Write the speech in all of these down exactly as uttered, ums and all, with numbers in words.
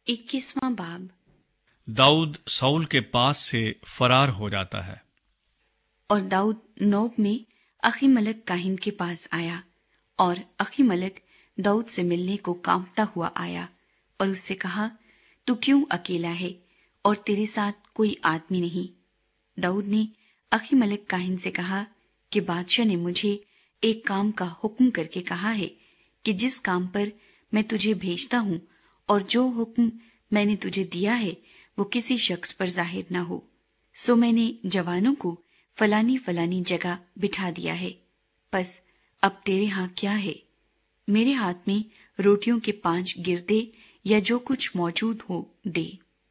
इक्कीसवां बाब। दाऊद साउल के पास से फरार हो जाता है। और दाऊद नोब में अहीमलक काहिन के पास आया, और अहीमलक दाऊद से मिलने को कांपता हुआ आया और उससे कहा, तू क्यों अकेला है और तेरे साथ कोई आदमी नहीं? दाऊद ने अहीमलक काहिन से कहा कि बादशाह ने मुझे एक काम का हुक्म करके कहा है कि जिस काम पर मैं तुझे भेजता हूँ और जो हुक्म मैंने तुझे दिया है वो किसी शख्स पर जाहिर न हो। सो मैंने जवानों को फलानी फलानी जगह बिठा दिया है। बस अब तेरे यहाँ क्या है? मेरे हाथ में रोटियों के पांच गिरदे या जो कुछ मौजूद हो दे।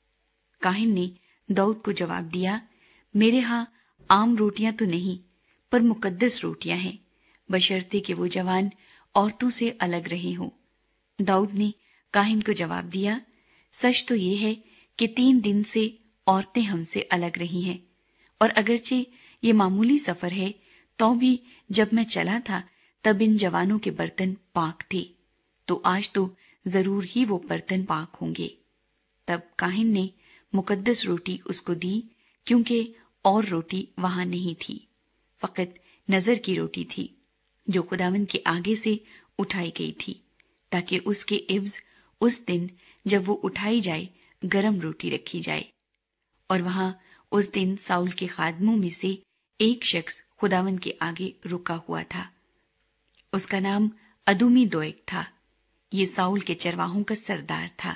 काहिन ने दाऊद को जवाब दिया, मेरे यहाँ आम रोटियां तो नहीं, पर मुकद्दस रोटियां हैं, बशर्ते कि वो जवान औरतों से अलग रहे हों। दाऊद ने काहिन को जवाब दिया, सच तो ये है कि तीन दिन से औरतें हमसे अलग रही हैं, और अगरचे ये मामूली सफर है तो भी जब मैं चला था तब इन जवानों के बर्तन पाक थे, तो आज तो जरूर ही वो बर्तन पाक होंगे। तब काहिन ने मुकद्दस रोटी उसको दी, क्योंकि और रोटी वहां नहीं थी, फकत नजर की रोटी थी जो खुदावन के आगे से उठाई गई थी, ताकि उसके इव्ज उस दिन जब वो उठाई जाए गरम रोटी रखी जाए। और वहां उस दिन साउल के खादमों में से एक शख्स खुदावन के आगे रुका हुआ था। उसका नाम अदुमी दोएक था। ये साउल के चरवाहों का सरदार था।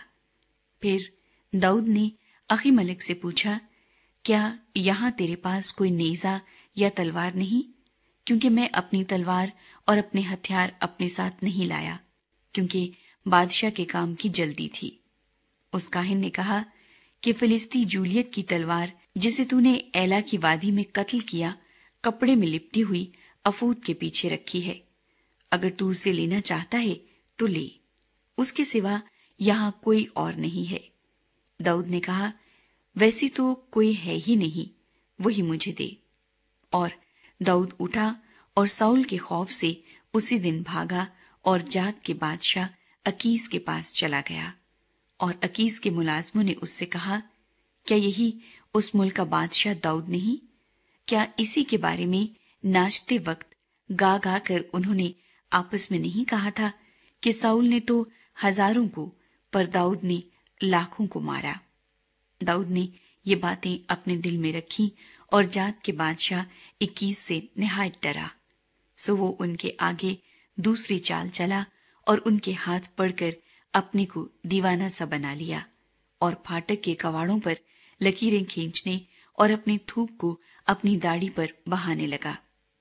फिर दाऊद ने अहीमलक से पूछा, क्या यहाँ तेरे पास कोई नेजा या तलवार नहीं? क्योंकि मैं अपनी तलवार और अपने हथियार अपने साथ नहीं लाया, क्योंकि बादशाह के काम की जल्दी थी। उस काहिन ने कहा कि फिलिस्ती जूलियत की तलवार जिसे तूने एला की वादी में कत्ल किया, कपड़े में लिपटी हुई अफूद के पीछे रखी है। अगर तू उसे लेना चाहता है तो ले, उसके सिवा यहाँ कोई और नहीं है। दाऊद ने कहा, वैसी तो कोई है ही नहीं, वही मुझे दे। और दाऊद उठा और साउल के खौफ से उसी दिन भागा और जात के बादशाह अकीस के पास चला गया। और अकीस के मुलाजमों ने उससे कहा, क्या यही उस मुल्क का बादशाह दाऊद नहीं? क्या इसी के बारे में नाचते वक्त गा गा कर उन्होंने आपस में नहीं कहा था कि साउल ने तो हजारों को पर दाऊद ने लाखों को मारा? दाऊद ने ये बातें अपने दिल में रखी और जात के बादशाह इक्कीस से निहायत डरा। सो वो उनके आगे दूसरी चाल चला और उनके हाथ पड़कर अपने को दीवाना सा बना लिया और फाटक के कवाड़ों पर लकीरें खींचने और अपने थूक को अपनी दाढ़ी पर बहाने लगा।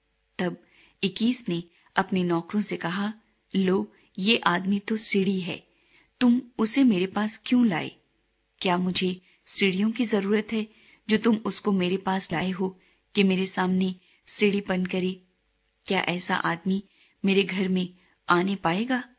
तब इक्कीस ने अपने नौकरों से कहा, लो, ये आदमी तो सीढ़ी है, तुम उसे मेरे पास क्यों लाए? क्या मुझे सीढ़ियों की जरूरत है जो तुम उसको मेरे पास लाए हो कि मेरे सामने सीढ़ीपन करे? क्या ऐसा आदमी मेरे घर में आने पाएगा?